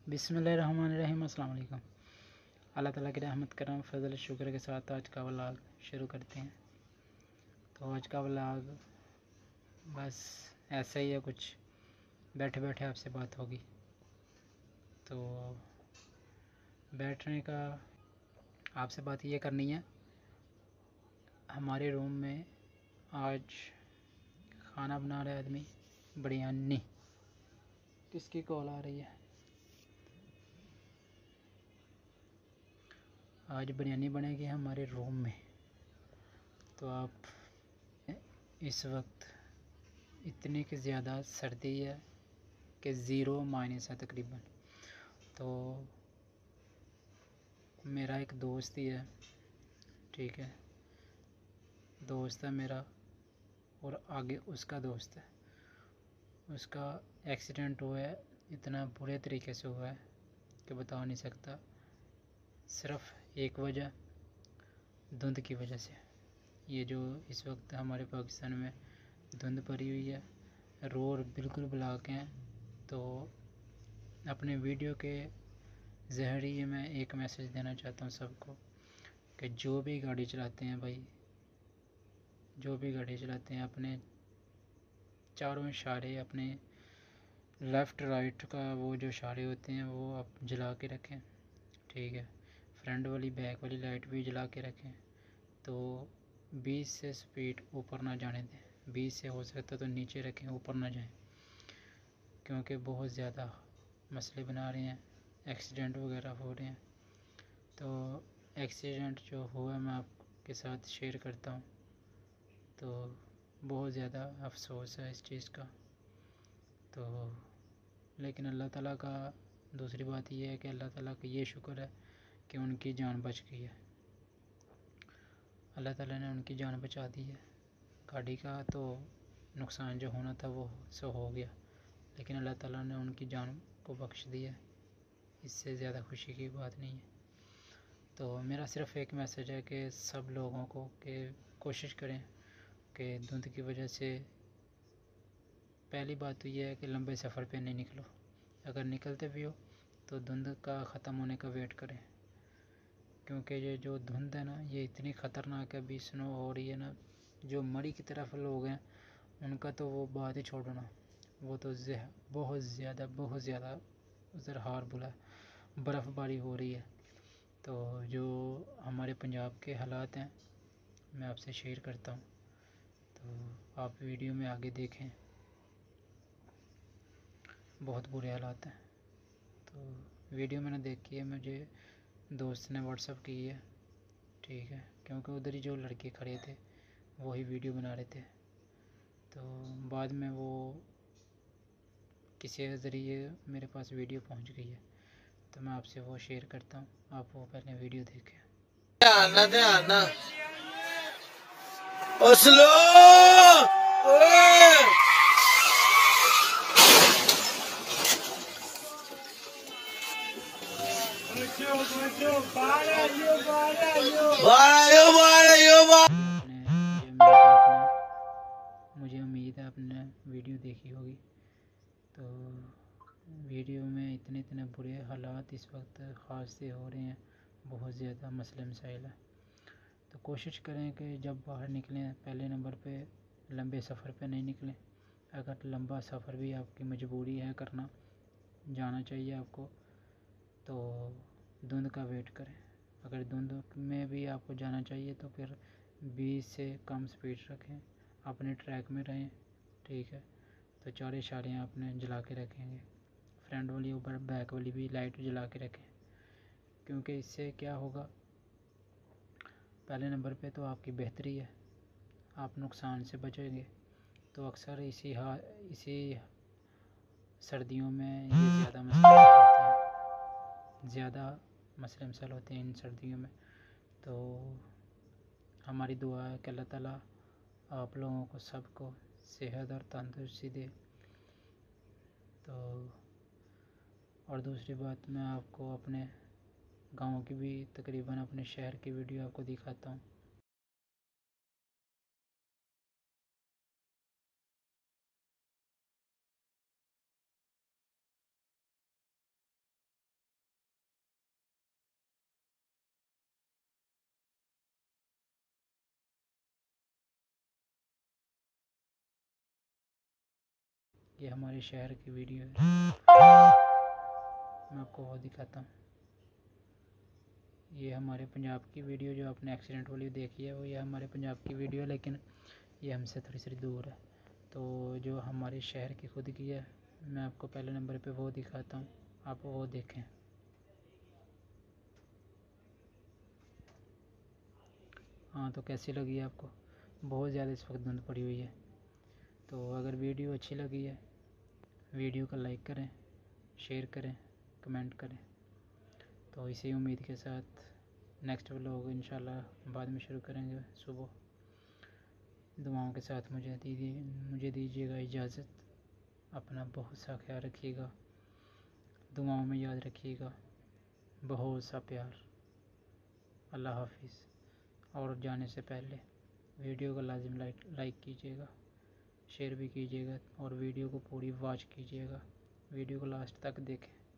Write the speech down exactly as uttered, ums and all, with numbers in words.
बिस्मिल्लाहिर्रहमानिर्रहीम। अस्सलाम वालेकुम। अल्लाह ताला की रहमत करम फजल शुक्र के साथ आज का व्लॉग शुरू करते हैं। तो आज का व्लॉग बस ऐसा ही है, कुछ बैठे बैठे आपसे बात होगी। तो बैठने का आपसे बात ये करनी है, हमारे रूम में आज खाना बना रहा है आदमी बिरयानी। किसकी कॉल आ रही है? आज बिरयानी बनेगी हमारे रूम में। तो आप इस वक्त इतनी कि ज़्यादा सर्दी है कि ज़ीरो माइनस है तकरीबन। तो मेरा एक दोस्त ही है, ठीक है, दोस्त है मेरा, और आगे उसका दोस्त है। उसका एक्सीडेंट हुआ है, इतना बुरे तरीके से हुआ है कि बता नहीं सकता। सिर्फ एक वजह धुंध की वजह से। ये जो इस वक्त हमारे पाकिस्तान में धुंध पड़ी हुई है, रोड बिल्कुल ब्लॉक हैं। तो अपने वीडियो के ज़रिए मैं एक मैसेज देना चाहता हूँ सबको कि जो भी गाड़ी चलाते हैं भाई, जो भी गाड़ी चलाते हैं अपने चारों इशारे, अपने लेफ़्ट राइट का वो जो इशारे होते हैं वो आप जला के रखें, ठीक है। फ्रंट वाली बैक वाली लाइट भी जला के रखें। तो बीस से स्पीड ऊपर ना जाने दें, बीस से हो सकता तो नीचे रखें, ऊपर ना जाएं, क्योंकि बहुत ज़्यादा मसले बना रहे हैं, एक्सीडेंट वगैरह हो रहे हैं। तो एक्सीडेंट जो हुआ मैं आपके साथ शेयर करता हूँ। तो बहुत ज़्यादा अफसोस है इस चीज़ का। तो लेकिन अल्लाह ताला का दूसरी बात यह है कि अल्लाह ताला का ये शुक्र है कि उनकी जान बच गई है। अल्लाह ताला ने उनकी जान बचा दी है। गाड़ी का तो नुकसान जो होना था वो सो हो गया, लेकिन अल्लाह ताला ने उनकी जान को बख्श दिया। इससे ज़्यादा खुशी की बात नहीं है। तो मेरा सिर्फ एक मैसेज है कि सब लोगों को कि कोशिश करें कि धुंध की वजह से, पहली बात तो ये है कि लंबे सफ़र पे नहीं निकलो। अगर निकलते भी हो तो धुंध का ख़त्म होने का वेट करें, क्योंकि ये जो धुंध है ना ये इतनी ख़तरनाक है। अभी स्नो हो रही है ना, जो मरी की तरफ लोग हैं उनका तो वो बात ही छोड़ो ना, वो तो बहुत ज़्यादा बहुत ज़्यादा उधर हार बुला, बर्फ़बारी हो रही है। तो जो हमारे पंजाब के हालात हैं मैं आपसे शेयर करता हूँ, तो आप वीडियो में आगे देखें। बहुत बुरे हालात हैं। तो वीडियो मैंने देखी है, मुझे दोस्त ने व्हाट्सअप की है, ठीक है, क्योंकि उधर ही जो लड़के खड़े थे वही वीडियो बना रहे थे। तो बाद में वो किसी ज़रिए मेरे पास वीडियो पहुंच गई है, तो मैं आपसे वो शेयर करता हूं। आप वो पहले वीडियो देखें। ध्यान ध्यान ओस्लो ओए बारा यो बारा यो बारा यो बारा यो मुझे उम्मीद है आपने वीडियो देखी होगी। तो वीडियो में इतने इतने बुरे हालात इस वक्त हादसे हो रहे हैं, बहुत ज़्यादा मसले मसाइल है। तो कोशिश करें कि जब बाहर निकलें पहले नंबर पे लंबे सफ़र पे नहीं निकलें। अगर लंबा सफ़र भी आपकी मजबूरी है करना, जाना चाहिए आपको, तो धुंध का वेट करें। अगर धुंध में भी आपको जाना चाहिए तो फिर बीस से कम स्पीड रखें, अपने ट्रैक में रहें, ठीक है। तो चार इशारे आपने जला के रखेंगे, फ्रंट वाली ऊपर बैक वाली भी लाइट जला के रखें, क्योंकि इससे क्या होगा, पहले नंबर पे तो आपकी बेहतरी है, आप नुकसान से बचेंगे। तो अक्सर इसी हा इसी सर्दियों में ये ज़्यादा मसले होते हैं, ज़्यादा मसले मसाइल होते हैं इन सर्दियों में। तो हमारी दुआ है कि अल्लाह ताला आप लोगों को सबको सेहत और तंदुरुस्ती दे। तो और दूसरी बात, मैं आपको अपने गांव की भी, तकरीबन अपने शहर की वीडियो आपको दिखाता हूँ। ये हमारे शहर की वीडियो है, मैं आपको वो दिखाता हूँ। ये हमारे पंजाब की वीडियो जो आपने एक्सीडेंट वाली देखी है वो ये हमारे पंजाब की वीडियो है, लेकिन ये हमसे थोड़ी सी दूर है। तो जो हमारे शहर की खुद की है मैं आपको पहले नंबर पे वो दिखाता हूँ, आप वो देखें। हाँ, तो कैसी लगी है आपको? बहुत ज़्यादा इस वक्त धुंध पड़ी हुई है। तो अगर वीडियो अच्छी लगी है वीडियो को लाइक करें, शेयर करें, कमेंट करें। तो इसी उम्मीद के साथ नेक्स्ट व्लॉग इंशाल्लाह बाद में शुरू करेंगे सुबह। दुआओं के साथ मुझे दीजिए मुझे दीजिएगा इजाज़त। अपना बहुत सा ख्याल रखिएगा, दुआओं में याद रखिएगा, बहुत सा प्यार। अल्लाह हाफिज़। और जाने से पहले वीडियो को लाजिम लाइक लाइक कीजिएगा, शेयर भी कीजिएगा और वीडियो को पूरी वॉच कीजिएगा। वीडियो को लास्ट तक देखें।